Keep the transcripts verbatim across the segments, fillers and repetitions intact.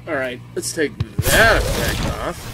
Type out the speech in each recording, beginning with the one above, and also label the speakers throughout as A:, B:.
A: Alright, let's take that effect off.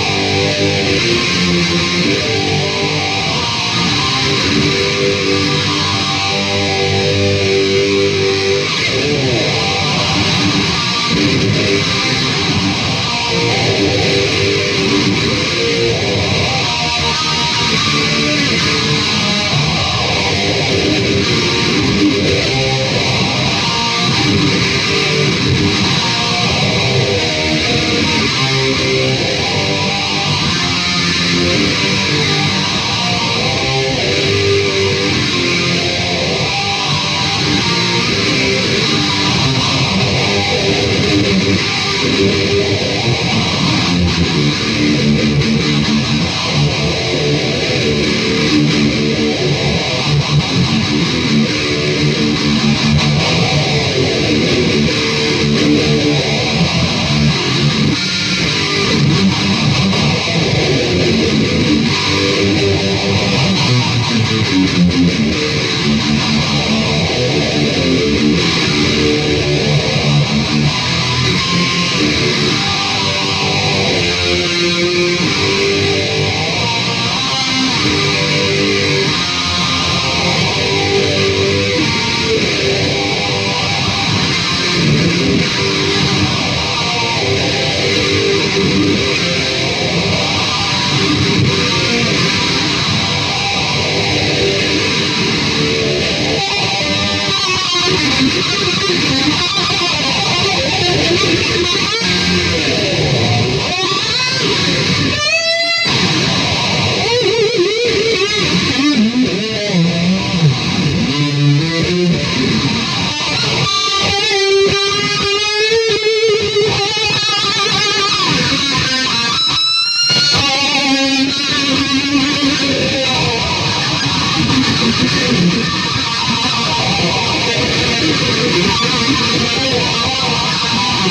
B: We'll be right back.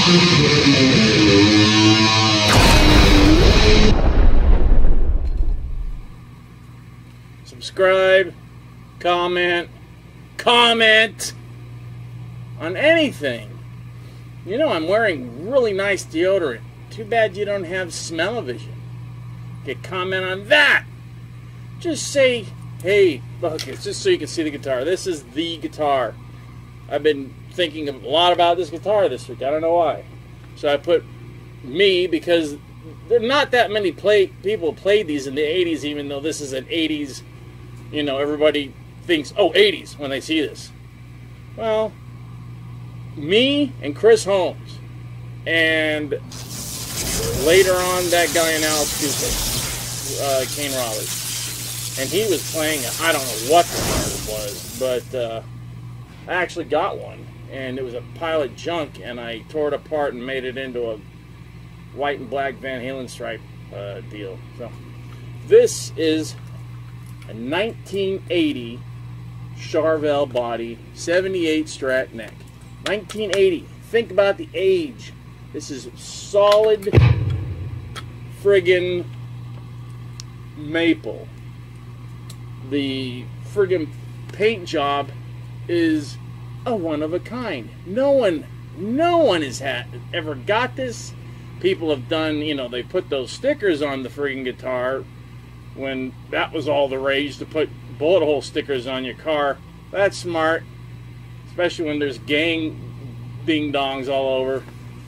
A: Subscribe, comment, comment on anything. You know, I'm wearing really nice deodorant. Too bad you don't have smell-o-vision. Okay, comment on that. Just say, hey, buckets, just so you can see the guitar. This is the guitar. I've been thinking a lot about this guitar this week. I don't know why. So I put me because there are not that many play, people played these in the eighties, even though this is an eighties. You know, everybody thinks, oh, eighties when they see this. Well, me and Chris Holmes, and later on that guy in Alice Cooper, uh, Kane Roberts, and he was playing, I don't know what the guitar it was, but uh, I actually got one, and it was a pile of junk, and I tore it apart and made it into a white and black Van Halen stripe uh, deal. So this is a nineteen eighty Charvel body, seventy-eight Strat neck. nineteen eighty. Think about the age. This is solid friggin' maple. The friggin' paint job is a one of a kind. No one, no one has had ever got this. People have done, you know, they put those stickers on the friggin' guitar when that was all the rage, to put bullet hole stickers on your car. That's smart, especially when there's gang ding-dongs all over.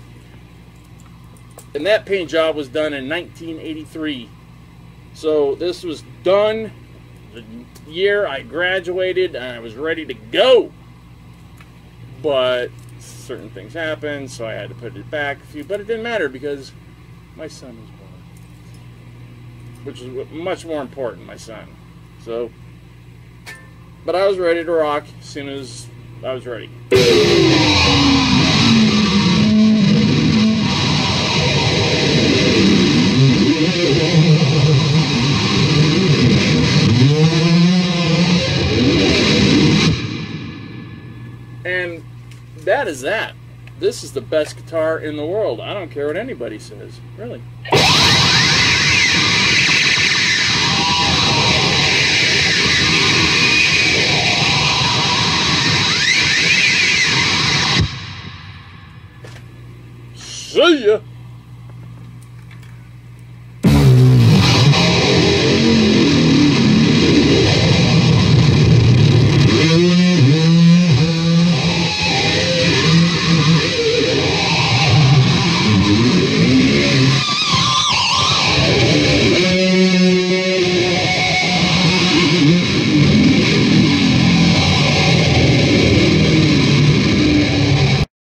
A: And that paint job was done in nineteen eighty-three. So this was done the year I graduated and I was ready to go. But certain things happened, so I had to put it back a few. But it didn't matter because my son was born, which is much more important, my son. So, but I was ready to rock as soon as I was ready. And that is that. This is the best guitar in the world. I don't care what anybody says, really.